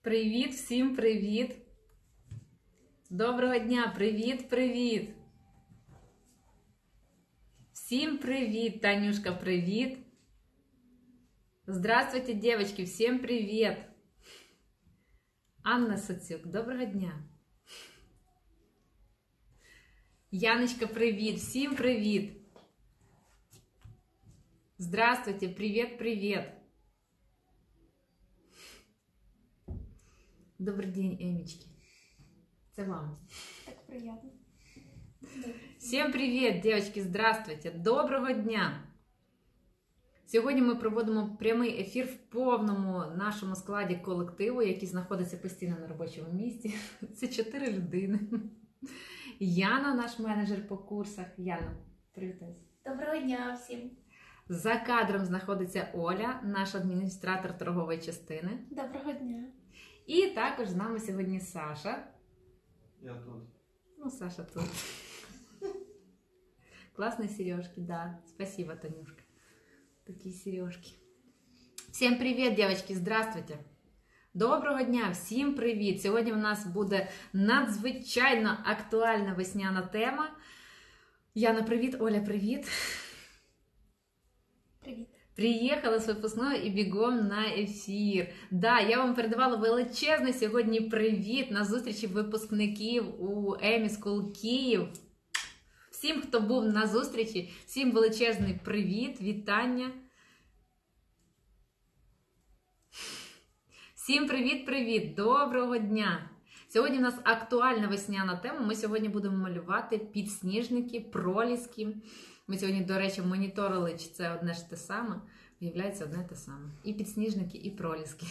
Привіт, всім привіт! Доброго дня! Привіт! Всім привіт! Танюшка, привіт! Здравствуйте, девочки! Всем привет! Анна Сацюк, доброго дня! Яночка, привіт! Всім привіт! Здравствуйте! Привет! Добрый день, Эмечки. Это вам. Так приятно. Всем привет, девочки, здравствуйте. Доброго дня. Сьогодні ми проводимо прямий ефір в повному нашому складі колективу, який знаходиться постійно на робочому місці. Це 4 людини. Яна, наш менеджер по курсах. Яна, привітайся. Доброго дня всім. За кадром знаходиться Оля, наш адміністратор торгової частини. Доброго дня. І також з нами сьогодні Саша. Я тут. Ну, Саша тут. Классные сережки, да. Спасибо, Танюшка. Такие сережки. Всем привет, девочки, здравствуйте. Доброго дня, всім привіт. Сьогодні у нас буде надзвичайно актуальна весняна тема. Яна, привіт, Оля, привіт. Привіт. Приїхала з випускного і бігом на ефір. Да, я вам передавала величезний сьогодні привіт на зустрічі випускників у EMI School Київ. Всім, хто був на зустрічі, всім величезний привіт, вітання. Всім привіт, доброго дня. Сьогодні у нас актуальна весняна тема. Ми сьогодні будемо малювати підсніжники, проліски. Ми сьогодні, до речі, моніторили, чи це одне ж те саме. Виявляється, одне те саме. І підсніжники, і проліски.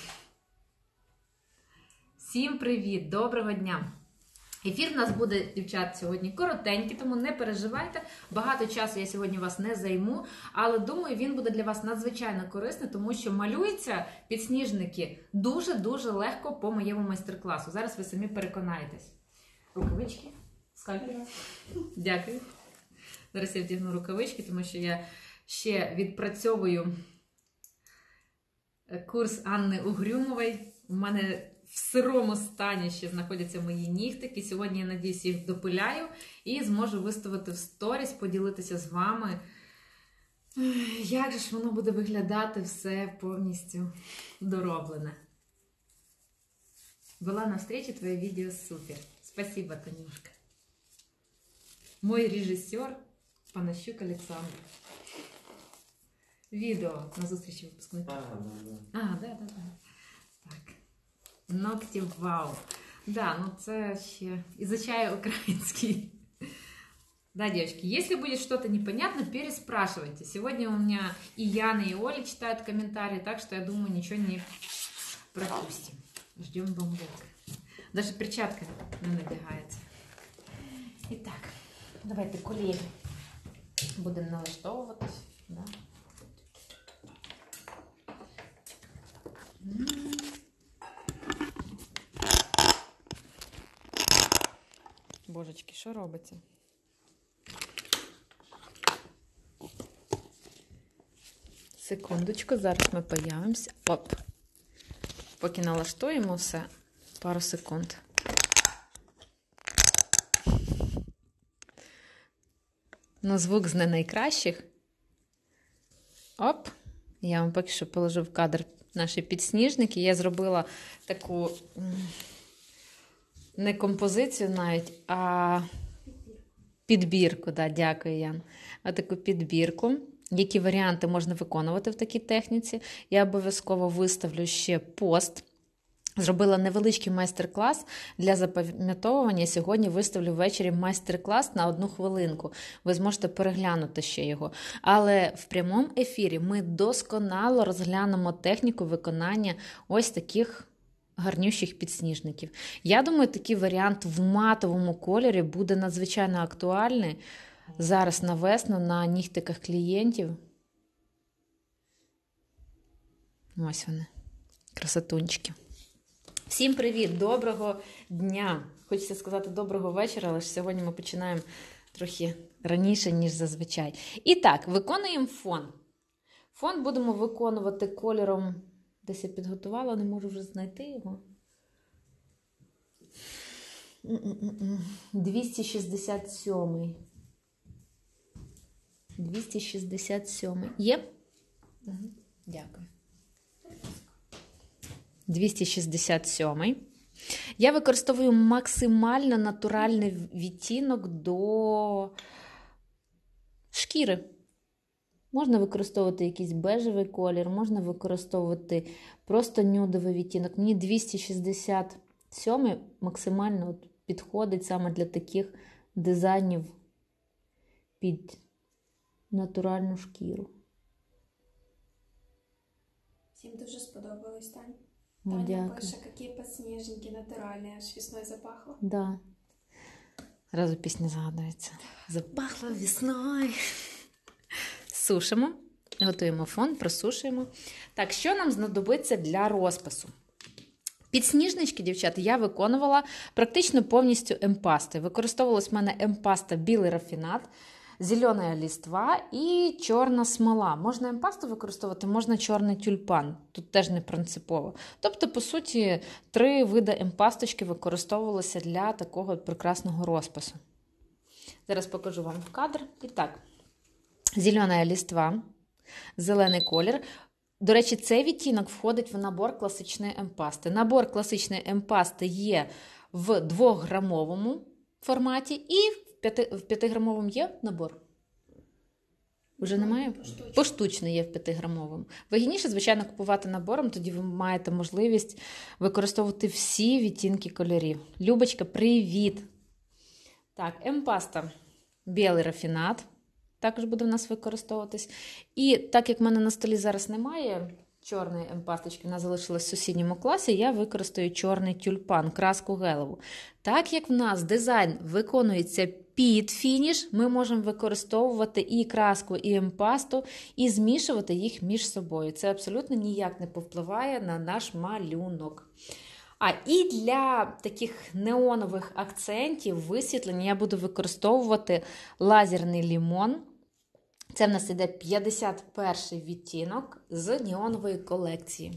Всім привіт, доброго дня. Ефір у нас буде, дівчат, сьогодні коротенький, тому не переживайте. Багато часу я сьогодні вас не займу, але думаю, він буде для вас надзвичайно корисний, тому що малюються підсніжники дуже-дуже легко по моєму майстер-класу. Зараз ви самі переконаєтесь. Рукавички. Скальпель. Дякую. Зараз я вдягну рукавички, тому що я ще відпрацьовую курс Анни Угрюмової. У мене в сирому стані ще знаходяться мої нігтики. Сьогодні, я надіюсь, їх допиляю і зможу виставити в сторіс, поділитися з вами, як же ж воно буде виглядати все повністю дороблене. Была на встрече, твое видео супер. Спасибо, Танюшка. Мой режиссер Панащук Олександр. Відео на зустрічі випускників. Да. Так. Ногти вау. Да, ну це ще изучаю украинский. Да, девочки, если будет что-то непонятно, переспрашивайте. Сегодня у меня и Яна, и Оля читают комментарии, так что я думаю, ничего не пропустим. Ждем бомбок. Даже перчатка не надягається. Итак, давайте колеги будемо налаштовуватись. Да? Божечки, що робиться? Секундочку, зараз ми появимося. Оп. Поки налаштуємо все, пару секунд. Ну, звук з не найкращих. Оп. Я вам поки що положу в кадр наші підсніжники. Я зробила таку не композицію навіть, а підбірку. Да, дякую, Ян. А таку підбірку. Які варіанти можна виконувати в такій техніці. Я обов'язково виставлю ще пост. Зробила невеличкий майстер-клас для запам'ятовування. Сьогодні виставлю ввечері майстер-клас на 1 хвилинку. Ви зможете переглянути ще його. Але в прямому ефірі ми досконало розглянемо техніку виконання ось таких гарнющих підсніжників. Я думаю, такий варіант в матовому кольорі буде надзвичайно актуальний зараз на весну на нігтиках клієнтів. Ось вони, красотунчики. Всім привіт, доброго дня. Хочеться сказати доброго вечора, але ж сьогодні ми починаємо трохи раніше, ніж зазвичай. І так, виконуємо фон. Фон будемо виконувати кольором, десь я підготувала, не можу вже знайти його. 267. 267. Є? Дякую. 267. Я використовую максимально натуральний відтінок до шкіри. Можна використовувати якийсь бежевий колір, можна використовувати просто нюдовий відтінок. Мені 267 максимально підходить саме для таких дизайнів під натуральну шкіру. Всім дуже сподобалось, Тань. Ну, Таня дякую. пише, які подснежники натуральні, аж весною запахло. Да. Разу пісня згадується. Запахло весною. Сушимо, готуємо фон, просушуємо. Так, що нам знадобиться для розпису? Підсніжнички, дівчата, я виконувала практично повністю емпастою. Використовувалась в мене емпаста білий рафінат, зелена ліства і чорна смола. Можна емпасту використовувати, можна чорний тюльпан. Тут теж не принципово. Тобто, по суті, 3 види емпасточки використовувалися для такого прекрасного розпису. Зараз покажу вам в кадр. І так, зелена ліства, зелений колір. До речі, цей відтінок входить в набор класичної емпасти. Набор класичної емпасти є в 2-грамовому форматі і в 5-грамовому є набор. Уже немає? Поштучний є в 5-грамовому. Вигідніше, звичайно, купувати набором, тоді ви маєте можливість використовувати всі відтінки кольорів. Любочка, привіт! Так, емпаста білий рафінат. Також буде в нас використовуватись. І так як в мене на столі зараз немає чорної емпасточки, вона залишилась в сусідньому класі, я використаю чорний тюльпан, краску гелеву. Так як в нас дизайн виконується під фініш, ми можемо використовувати і краску, і емпасту, і змішувати їх між собою. Це абсолютно ніяк не повпливає на наш малюнок. І для таких неонових акцентів, висвітлення, я буду використовувати лазерний лімон. Це в нас іде 51-й відтінок з неонової колекції.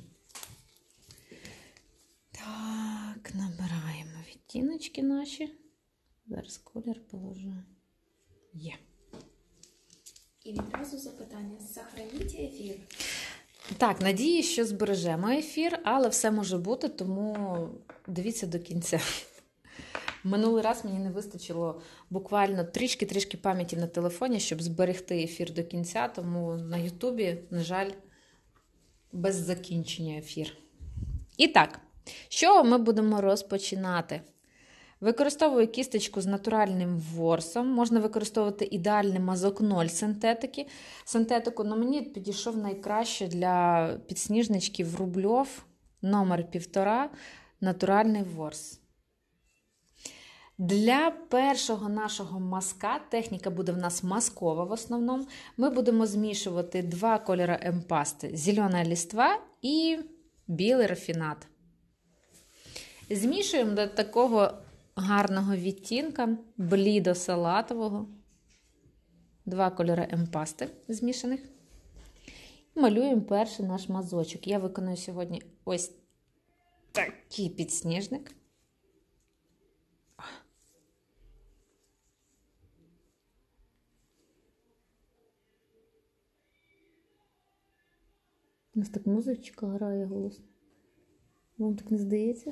Так, набираємо відтіночки наші. Зараз колір положу. Є. І відразу запитання. Сохраніть ефір. Так, надію, що збережемо ефір, але все може бути, тому дивіться до кінця. Минулий раз мені не вистачило буквально трішки пам'яті на телефоні, щоб зберегти ефір до кінця, тому на Ютубі, на жаль, без закінчення ефір. І так, що ми будемо розпочинати? Використовую кісточку з натуральним ворсом. Можна використовувати ідеальний мазок 0 синтетику, але мені підійшов найкраще для підсніжничків Рубльов, номер 1,5, натуральний ворс. Для першого нашого мазка, техніка буде в нас мазкова в основному, ми будемо змішувати 2 кольори емпасти, зелена ліства і білий рафінат. Змішуємо до такого гарного відтінка, блідо-салатового, 2 кольори емпасти змішаних. Малюємо перший наш мазочок. Я виконую сьогодні ось такий підсніжник. У нас так музичка грає голосно. Вам так не здається?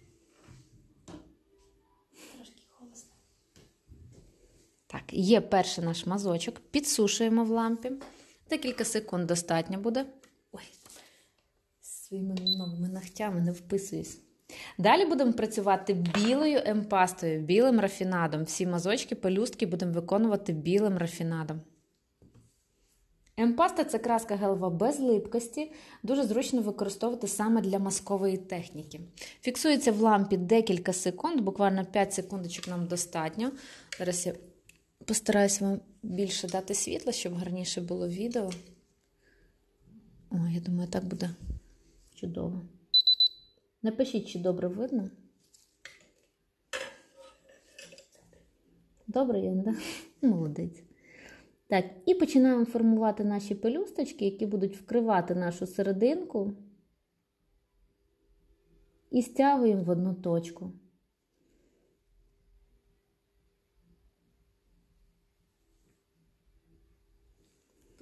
Трошки голосно. Так, є перший наш мазочок. Підсушуємо в лампі. Декілька секунд достатньо буде. Ой, своїми новими ногтями не вписуюсь. Далі будемо працювати білою емпастою, білим рафінадом. Всі мазочки, пелюстки будемо виконувати білим рафінадом. Емпаста – це краска гелева без липкості, дуже зручно використовувати саме для мазкової техніки. Фіксується в лампі декілька секунд, буквально 5 секундочок нам достатньо. Зараз я постараюсь вам більше дати світла, щоб гарніше було відео. О, я думаю, так буде чудово. Напишіть, чи добре видно. Добре, Янда? Молодець. Так, і починаємо формувати наші пелюсточки, які будуть вкривати нашу серединку. І стягуємо в одну точку.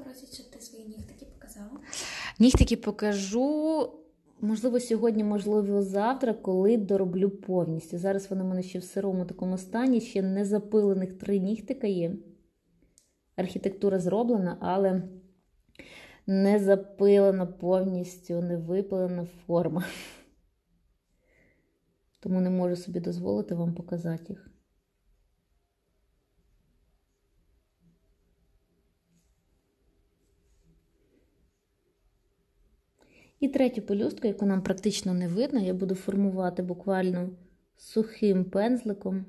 просять, щоб ти свої нігтики показала. Нігтики покажу, можливо, сьогодні, можливо, завтра, коли дороблю повністю. Зараз вони в мене ще в сирому такому стані, ще не запилених 3 нігтика є. Архітектура зроблена, але не запилена повністю, не випилена форма. Тому не можу собі дозволити вам показати їх. І третю пелюстку, яку нам практично не видно, я буду формувати буквально сухим пензликом.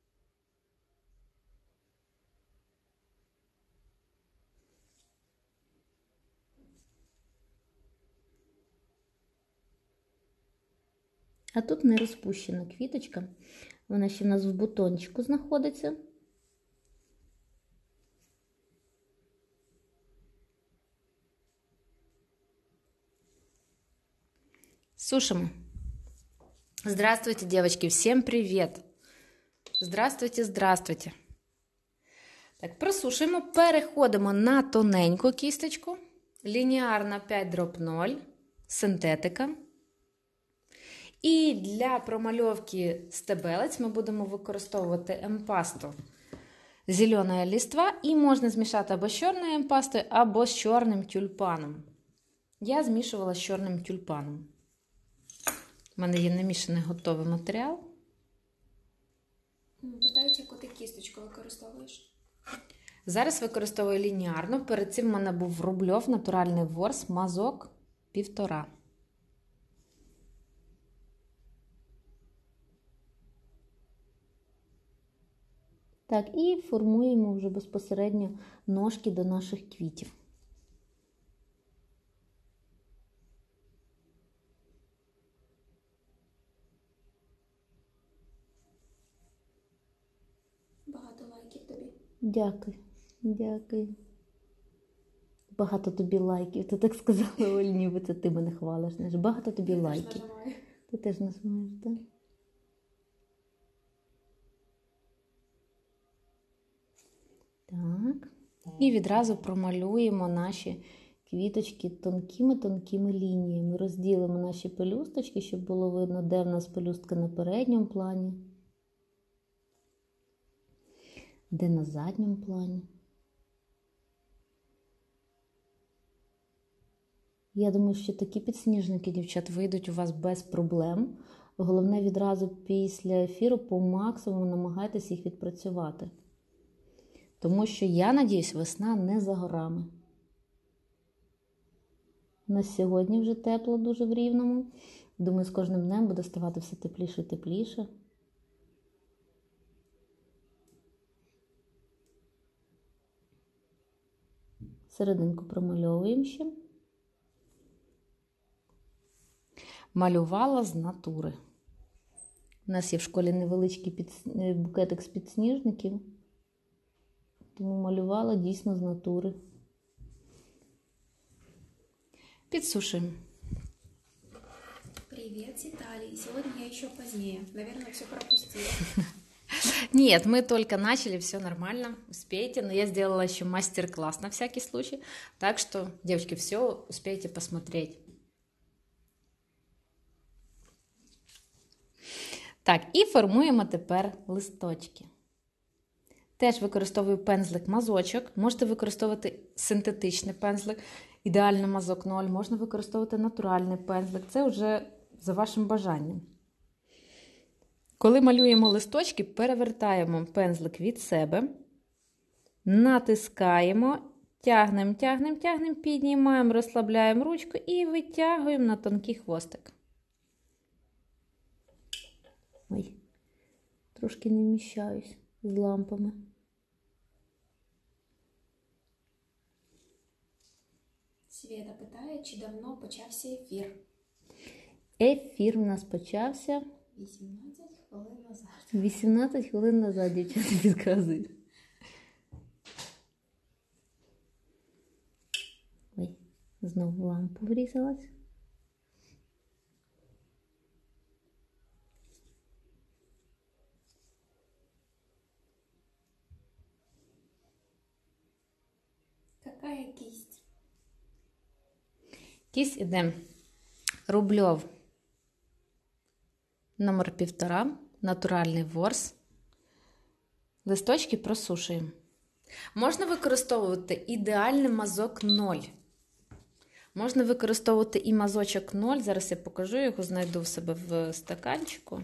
А тут не розпущена квіточка. Вона ще в нас в бутончику знаходиться. Сушим. Здравствуйте, девочки, всем привет! Здравствуйте, здравствуйте. Так, просушуємо, переходимо на тоненьку кісточку, лініарна 5/0, синтетика. І для промальовки стебелець ми будемо використовувати емпасту зелена листва, і можна змішати або з чорною емпастою, або з чорним тюльпаном. Я змішувала з чорним тюльпаном. У мене є намішаний готовий матеріал. Питають, яку ти кісточку використовуєш? Зараз використовую лініарну. Перед цим в мене був Рубльов натуральний ворс, мазок 1,5. Так, і формуємо вже безпосередньо ножки до наших квітів. Багато лайків тобі. Дякую, дякую. Багато тобі лайків. Ти так сказала, Оль, ніби це ти мене хвалиш. Багато тобі лайків. Ти теж нажимаєш, так? Так. І відразу промалюємо наші квіточки тонкими-тонкими лініями. Розділимо наші пелюсточки, щоб було видно, де в нас пелюстка на передньому плані, де на задньому плані. Я думаю, що такі підсніжники, дівчат, вийдуть у вас без проблем. Головне, відразу після ефіру по максимуму намагайтесь їх відпрацювати. Тому що, я надіюсь, весна не за горами. У нас сьогодні вже тепло дуже в Рівному. Думаю, з кожним днем буде ставати все тепліше і тепліше. Серединку промальовуємо ще. Малювала з натури. У нас є в школі невеличкий букетик з підсніжників. Тому малювала дійсно з натури. Підсушуємо. Привет, с Италии. Сегодня я еще позднее. Наверное, все пропустила. Нет, мы только начали, все нормально, успеете. Но я сделала еще мастер-класс на всякий случай. Так что, девочки, все успеете посмотреть. Так, і формуємо тепер листочки. Теж використовую пензлик-мазочок. Можете використовувати синтетичний пензлик, ідеально мазок 0. Можна використовувати натуральний пензлик. Це вже за вашим бажанням. Коли малюємо листочки, перевертаємо пензлик від себе, натискаємо, тягнемо, піднімаємо, розслабляємо ручку і витягуємо на тонкий хвостик. Ой, трошки не вміщаюсь з лампами. Света питає, чи давно почався ефір? Ефір у нас почався 18 хвилин назад. 18 хвилин назад, дівчата підказують. Ой, знову лампа врізалась. Как Какая кисть? Кість іде рубльов номер 1,5, натуральний ворс. Листочки просушуємо. Можна використовувати ідеальний мазок 0. Можна використовувати і мазочок 0. Зараз я покажу, його знайду в себе в стаканчику.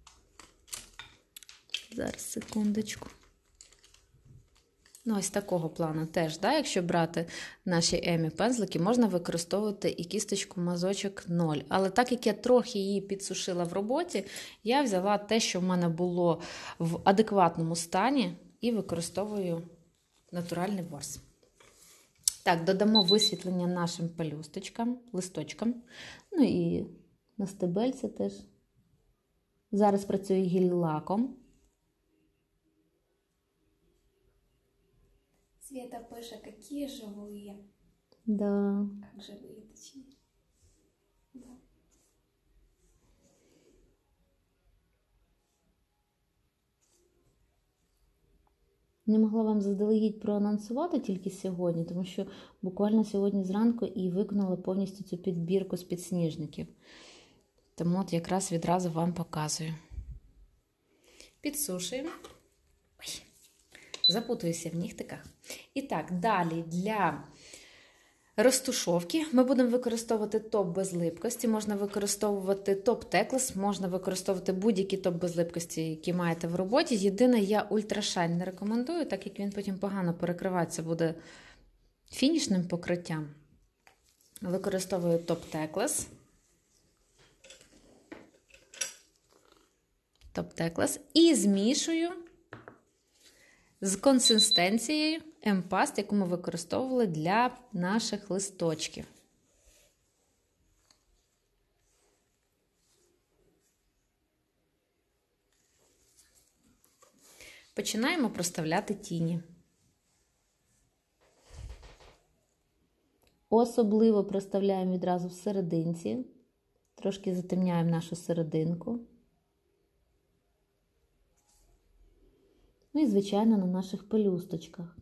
Зараз, секундочку. Ну, ось такого плану теж, да? Якщо брати наші Емі пензлики, можна використовувати і кісточку мазочок 0. Але так як я трохи її підсушила в роботі, я взяла те, що в мене було в адекватному стані, і використовую натуральний ворс. Так, додамо висвітлення нашим пелюсточкам, листочкам. Ну і на стебельці теж. Зараз працюю гель-лаком. Света пыша, какие живые. Да. Как живые, точнее. Да. Не могла вам заздалегідь проанонсувати тільки сьогодні, тому що буквально сьогодні зранку і виконала повністю цю підбірку з підсніжників. Тому от якраз відразу вам показую. Підсушуємо. Ой, запутуюся в нігтиках. І так, далі для розтушовки ми будемо використовувати топ без липкості, можна використовувати топ Tecless, можна використовувати будь-який топ без липкості, який маєте в роботі. Єдине, я ультрашайн не рекомендую, так як він потім погано перекриватися буде фінішним покриттям. Використовую топ Tecless. Топ Tecless і змішую з консистенцією М-паст, яку ми використовували для наших листочків. Починаємо проставляти тіні. Особливо проставляємо відразу в серединці. Трошки затемняємо нашу серединку. Ну і, звичайно, на наших пелюсточках.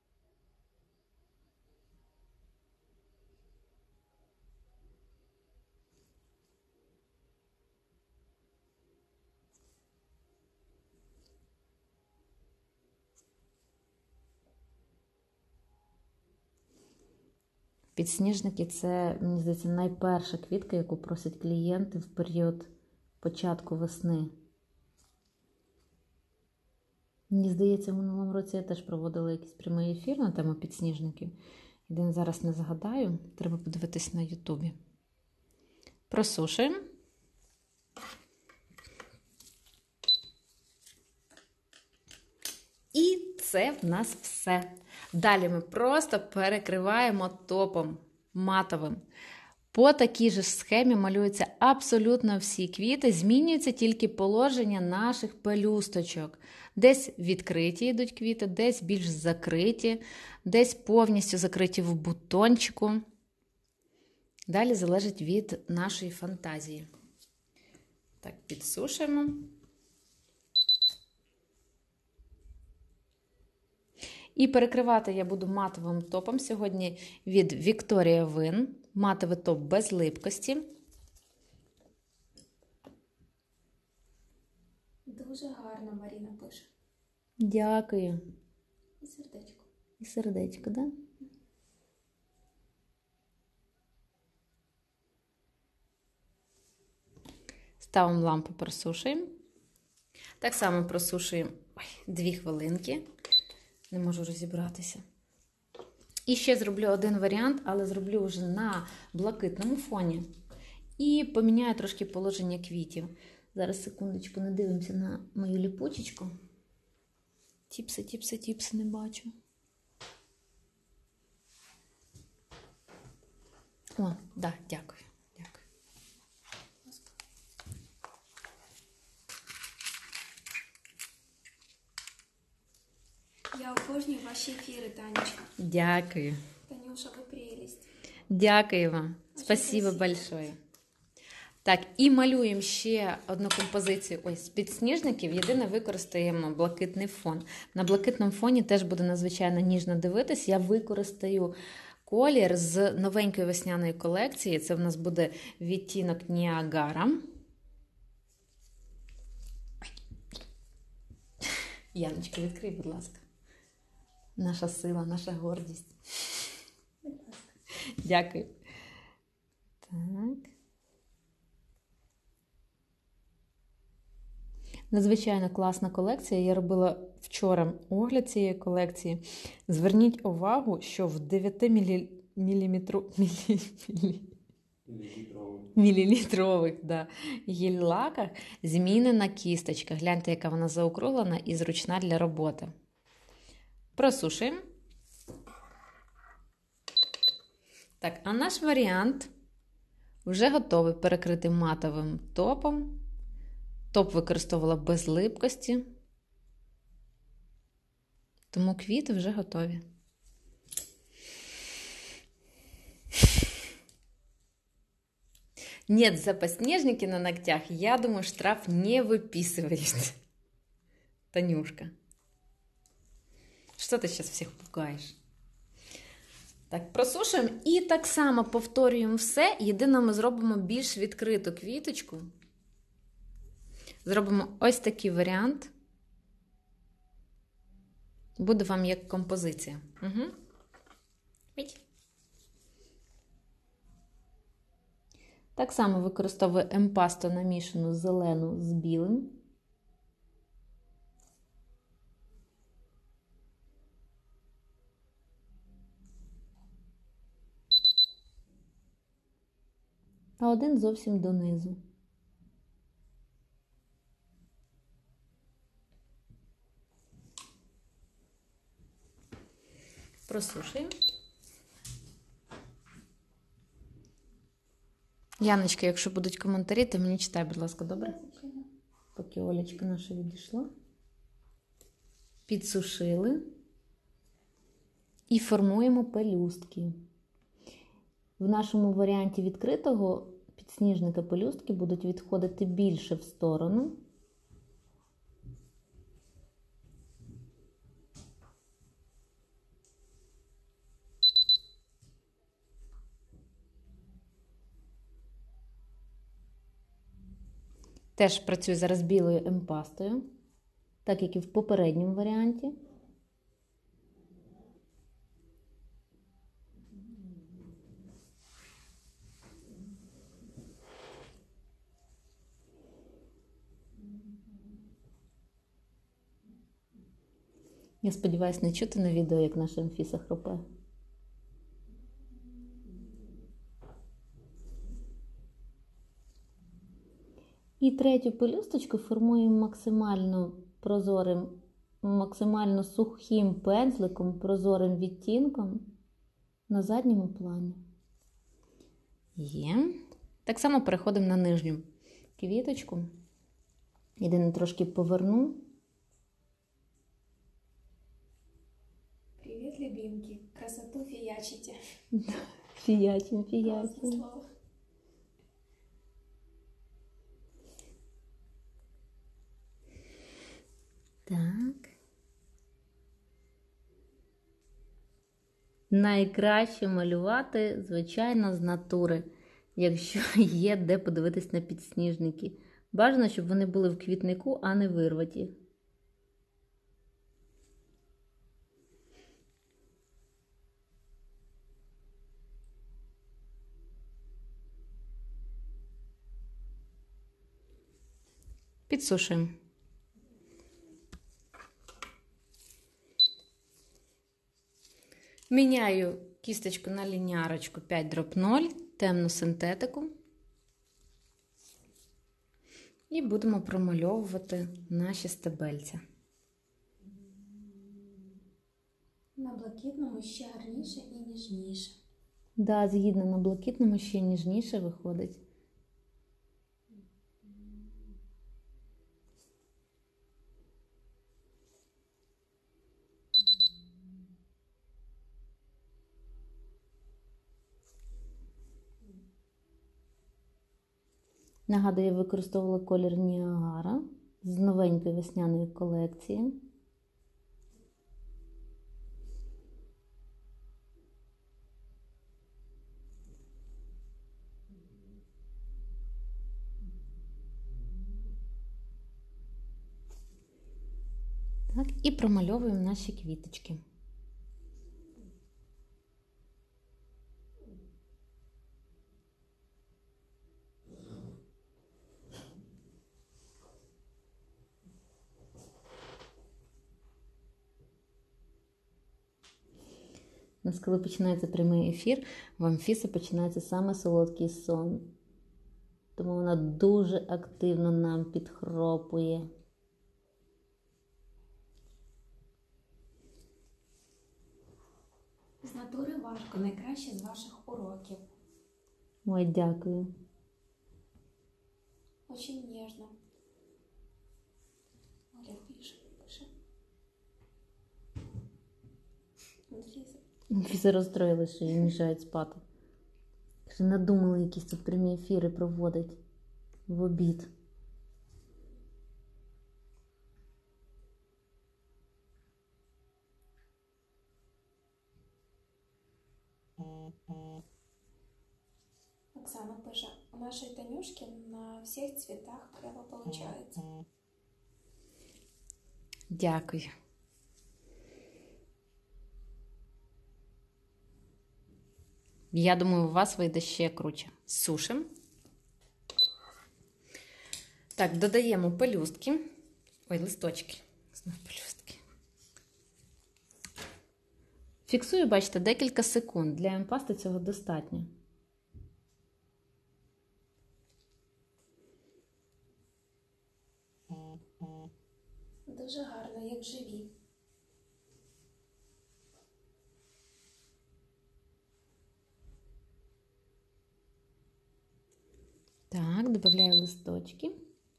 Підсніжники – це, мені здається, найперша квітка, яку просять клієнти в період початку весни. Мені здається, в минулому році я теж проводила якийсь прямий ефір на тему підсніжників. Єдине, зараз не згадаю, треба подивитись на Ютубі. Просушуємо. І це в нас все. Далі ми просто перекриваємо топом матовим. По такій же схемі малюються абсолютно всі квіти, змінюється тільки положення наших пелюсточок. Десь відкриті йдуть квіти, десь більш закриті, десь повністю закриті в бутончику. Далі залежить від нашої фантазії. Так, підсушуємо. І перекривати я буду матовим топом сьогодні від Victoria Win. Матовий топ без липкості. Дуже гарно Маріна пише. Дякую. І сердечко. І сердечко, да? Ставимо лампу, просушуємо. Так само просушуємо 2 хвилинки. Не можу розібратися. І ще зроблю один варіант, але зроблю вже на блакитному фоні. І поміняю трошки положення квітів. Зараз, секундочку, не дивимося на мою ліпучечку. Тіпси, не бачу. О, да, дякую. Я обожнюю ваші ефіри, Танечка. Дякую. Танюша, ви прелесть. Дякую вам. Спасибо большое. Так, і малюємо ще одну композицію ось з підсніжників. Єдине, використаємо блакитний фон. На блакитному фоні теж буде надзвичайно ніжно дивитись. Я використаю колір з новенької весняної колекції. Це в нас буде відтінок Ніагара. Яночка, відкрий, будь ласка. Наша сила, наша гордість. Дякую. Так. Надзвичайно класна колекція. Я робила вчора огляд цієї колекції. Зверніть увагу, що в 9 мілілітрових гель-лаках змінена кісточка. Гляньте, яка вона заокруглена і зручна для роботи. Просушуємо. Так, а наш варіант вже готовий перекрити матовим топом. Топ використовувала без липкості, тому квіти вже готові. Нет, за подснежники на ногтях, я думаю, штраф не выписывает. Танюшка. Что ты сейчас всех пугаешь? Так, просушуємо і так само повторюємо все. Єдине, ми зробимо більш відкриту квіточку. Зробимо ось такий варіант. Буде вам як композиція. Угу. Так само використовую емпасту намішану зелену з білим. А один зовсім донизу. Просушуємо. Яночка, якщо будуть коментарі, то мені читай, будь ласка, добре? Поки Олечка наша відійшла. Підсушили. І формуємо пелюстки. В нашому варіанті відкритого підсніжника пелюстки будуть відходити більше в сторону. Теж працюю зараз білою емпастою, так як і в попередньому варіанті. Я сподіваюся, не чути на відео, як наша Анфіса хропе. І третю пелюсточку формуємо максимально прозорим, максимально сухим пензликом, прозорим відтінком на задньому плані. Є. Так само переходимо на нижню квіточку. Єдине, трошки поверну. Привет, любимки. Красоту фиячите. Фіячим, Классное фіячим. слово. Так. Найкраще малювати, звичайно, з натури, якщо є де подивитись на підсніжники. Бажано, щоб вони були в квітнику, а не вирваті. Підсушуємо. Міняю кісточку на лініарочку 5/0, темну синтетику. І будемо промальовувати наші стебельця. На блакитному ще гарніше і ніжніше. Да, згідно, на блакитному ще ніжніше виходить. Нагадую, я використовувала колір Ніагара з новенької весняної колекції. Так, і промальовуємо наші квіточки. У нас, коли починається прямий ефір, в Анфіси починається саме солодкий сон. Тому вона дуже активно нам підхропує. З натури важко, найкраще з ваших уроків. Ой, дякую. Очень ніжно. Оля пише. Анфіса. Анфіса розстроїлася, що їй мішають спати. Каже, надумали якісь тут прямі ефіри проводить в обід. Оксана пише, у нашей Танюшки на всех цветах клево получается. Дякую. Я думаю, у вас вийде ще круче. Сушимо. Так, додаємо пелюстки. Ой, листочки. Знов пелюстки. Фіксую, бачите, декілька секунд. Для емпасти цього достатньо. Дуже гарно, як живі. Так, додаю листочки.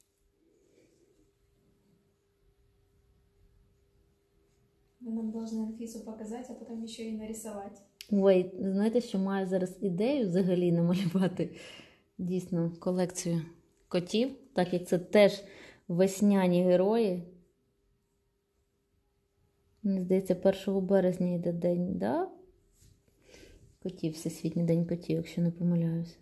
Вы нам должны Анфису показать, а потом еще и нарисовать. Ой, знаєте, що маю зараз ідею взагалі намалювати дійсно колекцію котів, так як це теж весняні герої. Мені здається, 1 березня йде день, да? Котів, Всесвітній день котів, якщо не помиляюсь.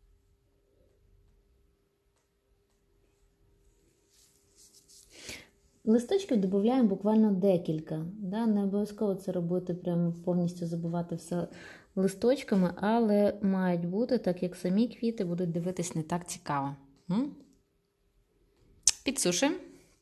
Листочків додаємо буквально декілька. Да? Не обов'язково це робити, прямо повністю забивати все листочками, але мають бути, так як самі квіти будуть дивитись не так цікаво. Підсушуємо.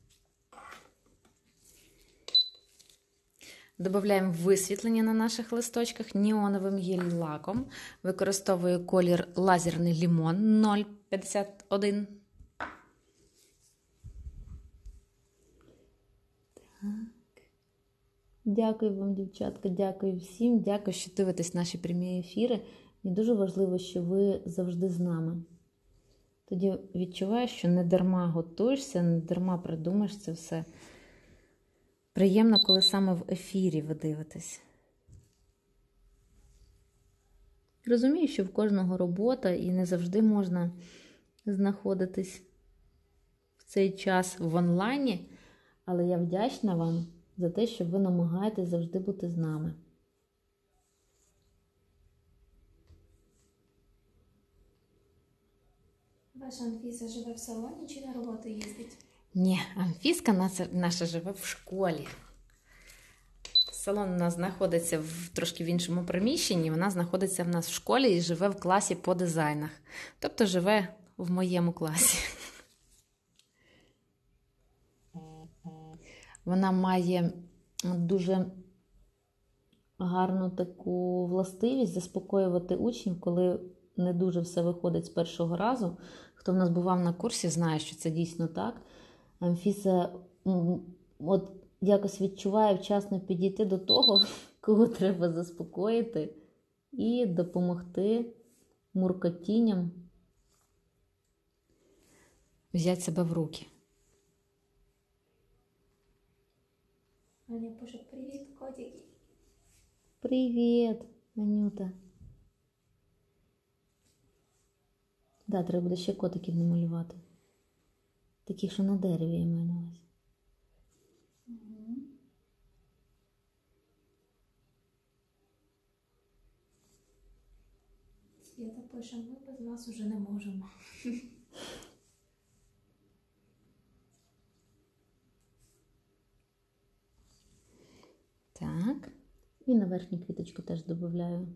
Додаємо висвітлення на наших листочках неоновим гель-лаком. Використовую колір лазерний лимон 0,51. Дякую вам, дівчатка, дякую всім. Дякую, що дивитесь наші прямі ефіри. І дуже важливо, що ви завжди з нами. Тоді відчуваєш, що не дарма готуєшся, не дарма придумаєш це все. Приємно, коли саме в ефірі ви дивитесь. Розумію, що в кожного робота і не завжди можна знаходитись в цей час в онлайні, але я вдячна вам за те, що ви намагаєтесь завжди бути з нами. Ваша Анфіса живе в салоні чи на роботу їздить? Ні, Анфіска наша живе в школі. Салон у нас знаходиться трошки в іншому приміщенні, вона знаходиться в нас в школі і живе в класі по дизайнах. Тобто живе в моєму класі. Вона має дуже гарну таку властивість заспокоювати учнів, коли не дуже все виходить з першого разу. Хто в нас бував на курсі, знає, що це дійсно так. Анфіса от якось відчуває вчасно підійти до того, кого треба заспокоїти і допомогти муркотінням взяти себе в руки. Аня пише, привіт, котики. Привіт, Анюта. Да, Да, треба буде ще котиків намалювати. Таких, що на дереві, я маю на увазі. Свята пише, ми без вас уже не можемо. Так. І на верхню квіточку теж додаю.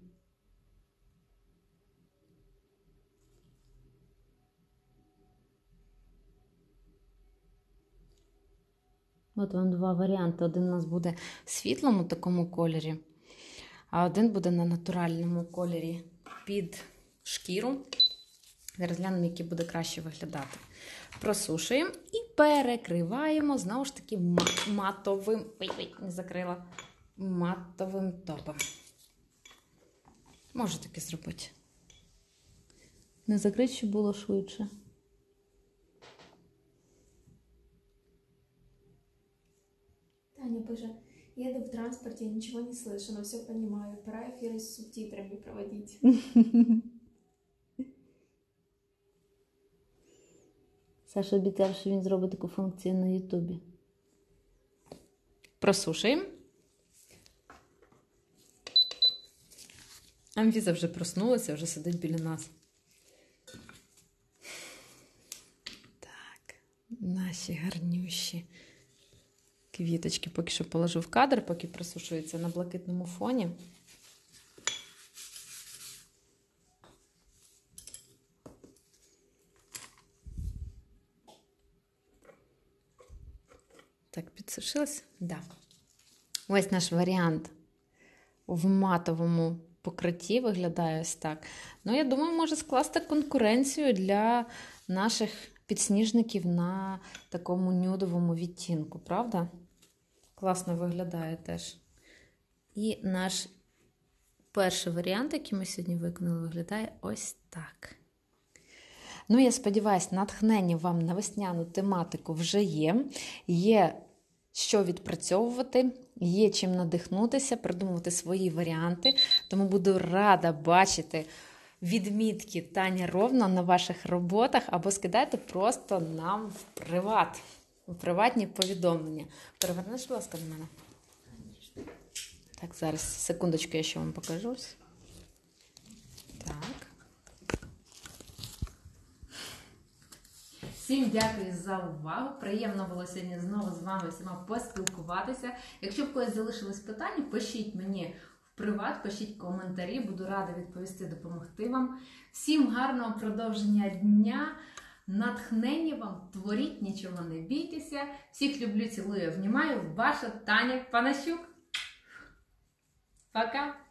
От вам два варіанти. Один у нас буде в світлому такому кольорі, а один буде на натуральному кольорі під шкіру. Зараз глянемо, який буде краще виглядати. Просушуємо і перекриваємо, знову ж таки, матовим, ой, не закрила, матовим топом. Можу таке зробити. Не закрити, щоб було швидше. Таня пише, еду в транспорте, ничего не слышу, но все понимаю. Пора эфиры с субтитрами проводить. Саша обіцяв, що він зробить таку функцію на Ютубі. Просушуємо. Амфіса вже проснулася, вже сидить біля нас. Так, наші гарнющі квіточки поки що положу в кадр, поки просушуються на блакитному фоні. Так, підсушилась? Да. Ось наш варіант в матовому покритті виглядає ось так. Ну, я думаю, може скласти конкуренцію для наших підсніжників на такому нюдовому відтінку, правда? Класно виглядає теж. І наш перший варіант, який ми сьогодні виконали, виглядає ось так. Ну, я сподіваюся, натхнення вам на весняну тематику вже є. Є що відпрацьовувати, є чим надихнутися, придумувати свої варіанти. Тому буду рада бачити відмітки Тані Ровно на ваших роботах або скидайте просто нам в приват, у приватні повідомлення. Перевернеш, будь ласка, до мене? Так, зараз, секундочку, я ще вам покажу. Так. Всім дякую за увагу. Приємно було сьогодні знову з вами всіма поспілкуватися. Якщо в когось залишились питання, пишіть мені в приват, пишіть коментарі. Буду рада відповісти, допомогти вам. Всім гарного продовження дня. Натхнення вам. Творіть, нічого не бійтеся. Всіх люблю, цілую, обнімаю. Ваша Таня Панасюк. Пока!